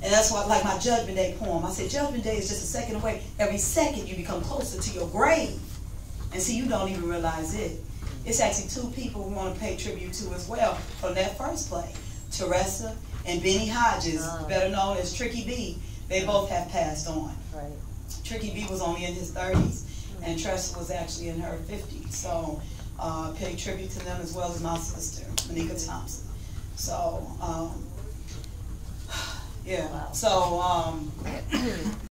And that's why, like my Judgment Day poem, I said Judgment Day is just a second away. Every second you become closer to your grave. And see, you don't even realize it. It's actually two people we want to pay tribute to as well from that first play. Teresa and Benny Hodges, better known as Tricky B. They both have passed on. Right. Tricky B was only in his 30s, and Teresa was actually in her 50s. So pay tribute to them as well as my sister, Monica Thompson. So, yeah. Wow. So,